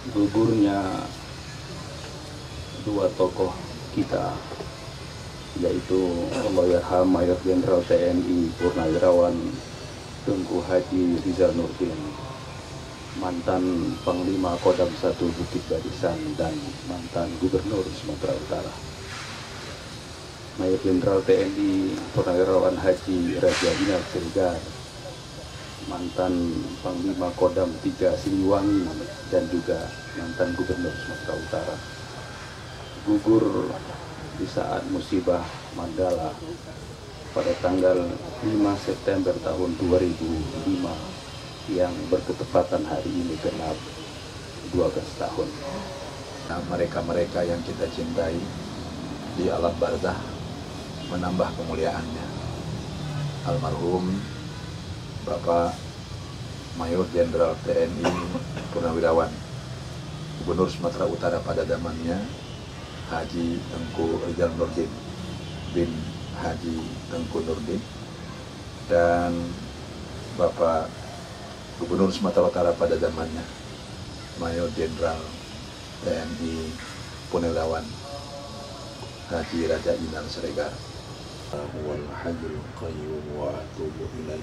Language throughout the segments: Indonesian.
gugurnya dua tokoh kita, yaitu Allahyarham Mayor Jenderal TNI Purnawirawan Tengku Haji Rizal Nurdin, mantan Panglima Kodam 1 Bukit Barisan dan mantan Gubernur Sumatera Utara. Mayor Jenderal TNI Purnawirawan Haji Raja Dinar Siregar, mantan Panglima Kodam 3 Siliwangi dan juga mantan Gubernur Sumatera Utara, gugur di saat musibah Mandala pada tanggal 5 September tahun 2005 yang berketepatan hari ini genap 12 tahun. Nah, mereka-mereka yang kita cintai di alam barzah menambah kemuliaannya. Almarhum Bapak Mayor Jenderal TNI Purnawirawan Gubernur Sumatera Utara pada zamannya Haji Tengku Rizal Nurdin bin Haji Tengku Nurdin, dan Bapak Gubernur Sumatera Utara pada zamannya Mayor Jenderal TNI Purnawirawan Haji Raja Dinar Siregar. Wal hayyul qayyum wa atubu ilaih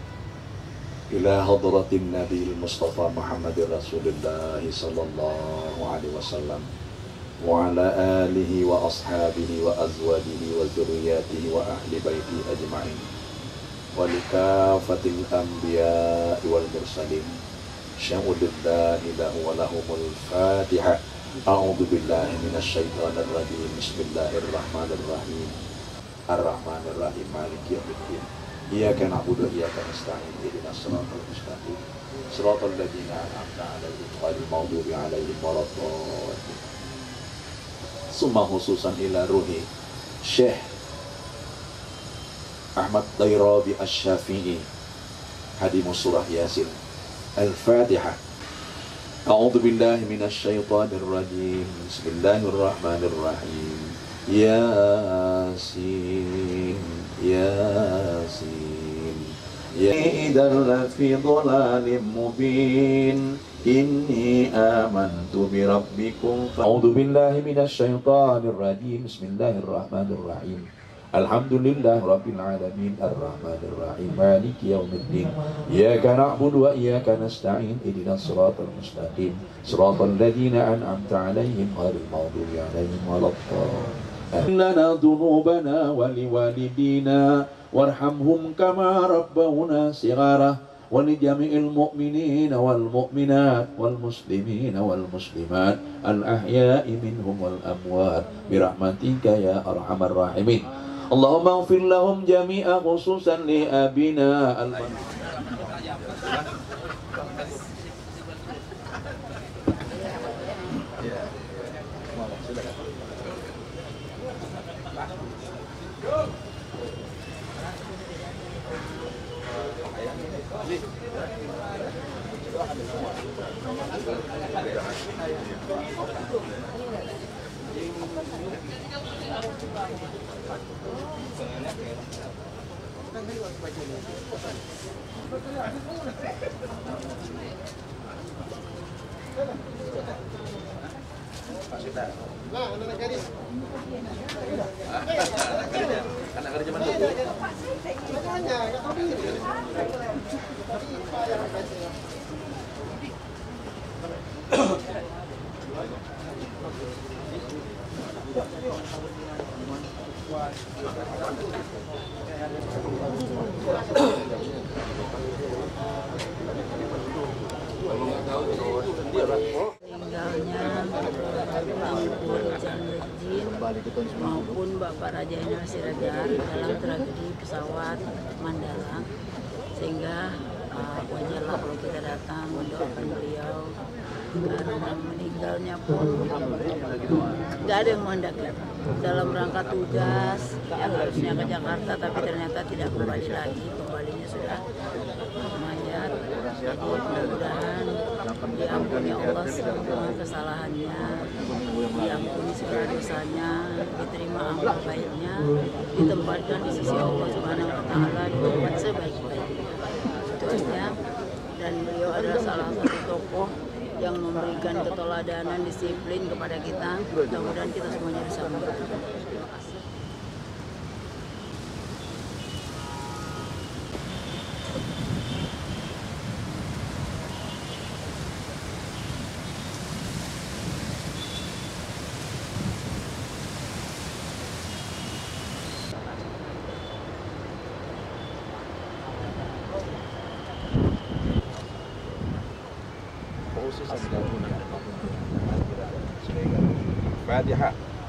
ila hadratin Nabi Mustafa Muhammad Rasulullah sallallahu alaihi wasallam wa ala alihi wa ashabihi wa azwajihi wa dzurriyyatihi wa ahli baiti ajma'in wa likafatil anbiya wal mursalin sya'udillahi lahu wa lahumul fatihah. A'udzu billahi minasy syaithanir rajim. Bismillahirrahmanirrahim. Ar-Rahmanir-Rahim. Maliki yaumiddin. Iyyaka na'budu wa iyyaka nasta'in. Ihdinas siratal mustaqim. Shiratal ladzina an'amta 'alaihim ghairil maghdubi 'alaihim waladdallin. Summa khususan ila ruhi Syekh Ahmad Dairabi Asy-Syafi'i Hadimus Surah Yasin. Al-Fatihah. A'udzu billahi minasy syaithanir rajim. Bismillahirrahmanirrahim. Yasin Yasin Idza lafi dhalalin mubin. Inni amantu bi rabbikum. A'udzu billahi minasy syaithanir rajim. Bismillahirrahmanirrahim. Alhamdulillah Rabbil Alamin. Ar-Rahmanir Rahim. Maliki yaumiddin. Iyyaka na'budu wa iyyaka nasta'in. Ihdinas siratal mustaqim. Siratal ladzina an'amta 'alaihim ghairil maghdubi 'alaihim waladdallin. Lana dhunubana wa liwalidina warhamhum kama rabbawna shighara wa li jami'il mu'minina wal mu'minat wal muslimina wal muslimat al ahya'i minhum wal amwat bi rahmatika ya arhamar rahimin. Allahumma ighfir lahum jami'a khususan li abina al maupun Bapak Raja Dinar Siregar dalam tragedi pesawat Mandala, sehingga wajarlah kalau kita datang mendoakan beliau, karena meninggalnya pun nggak ada yang menghendaki dalam rangka tugas yang harusnya ke Jakarta, tapi ternyata tidak kembali lagi, kembalinya sudah mayat. Jadi mudah-mudahan diampuni Allah semua kesalahannya, diampuni segala dosanya, diterima amal baiknya, ditempatkan di sisi Allah Subhanahu wa Ta'ala di tempat sebaik-baiknya. Itu aja. Dan beliau adalah salah satu tokoh yang memberikan keteladanan disiplin kepada kita. Mudah-mudahan kita semuanya bisa membantu. Terima kasih. khususan gabungan Fatihah.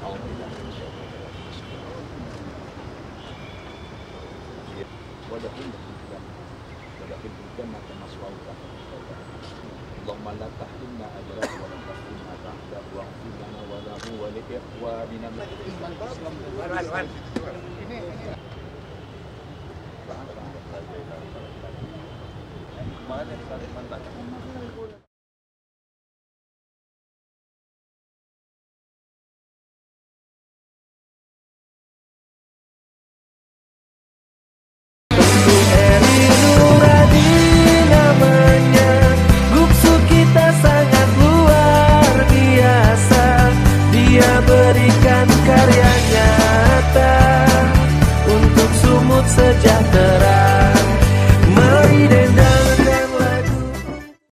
اللهم لا تحرمنا أجره ولا تحرمنا بعده واغفر لنا وله ولإخواننا berikan karya nyata untuk sumut sejahtera.